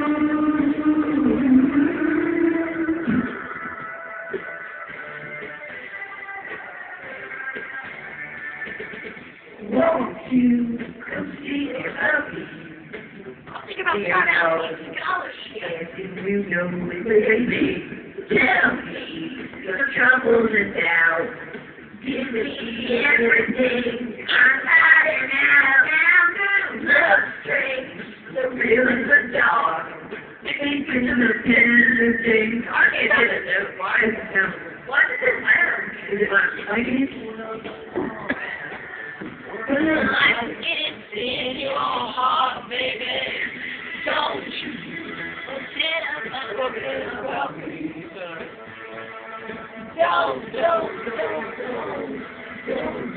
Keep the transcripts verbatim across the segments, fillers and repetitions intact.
Won't you come see about me? Think about that. And you know it, baby. Tell me your troubles and doubts. Give me everything. I'm hiding out. Now, love straight. The real and the dark. Thinking of the tender things. I can't get it. Why is it sound? Why does it matter? Is it like fighting? Like it's in your heart, baby. Don't you forget about me. Don't, don't, don't, don't, don't.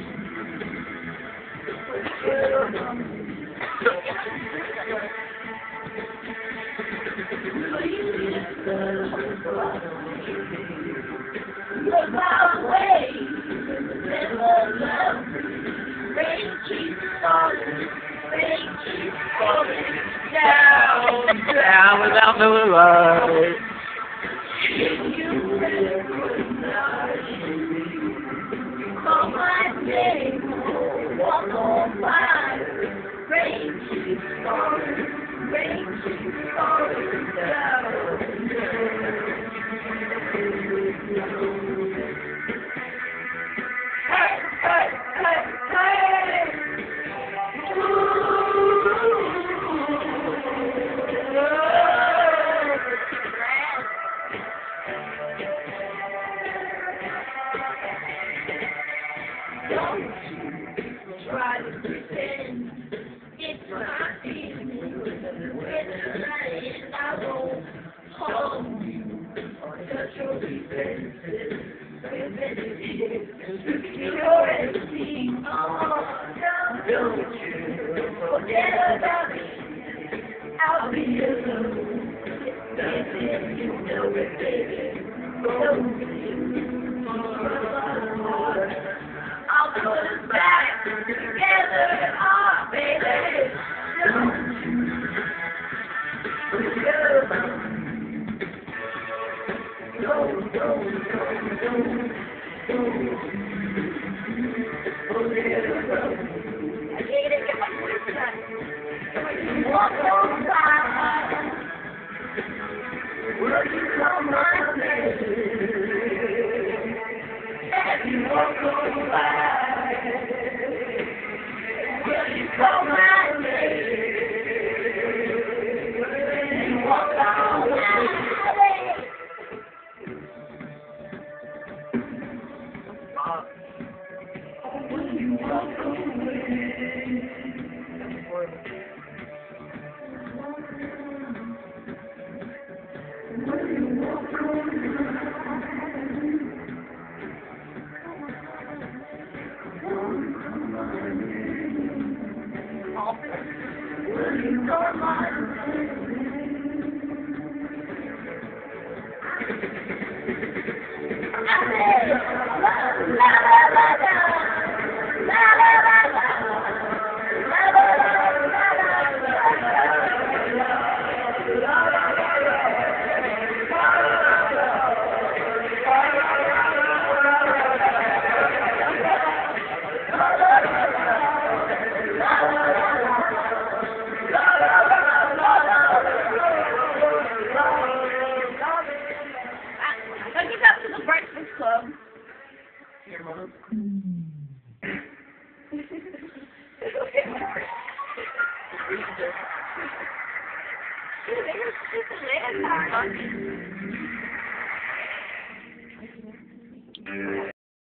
Look my way, never love me. Rain keeps falling, rain keeps falling down, Down without no light. Can you recognize me? Call my name, walk on by. Rain keeps falling, rain keeps falling down. Hey, hey, hey, hey! Don't you try to pretend it's not easy. When I won't hold you or touch your defenses. You're empty. Oh, don't you forget about me. I'll be alone. Baby, you know it, baby. Don't you I'll put us back together, oh baby. Don't you forget about me. Don't, don't, don't, don't, don't forget about me. I can't even get my voice done. When you walk on by, will you come my way? As you walk on by, will you come my way? As you walk on by, will you walk away? Will you walk away? Will you come my way? Let's get up to the Breakfast Club. Your mom. It's a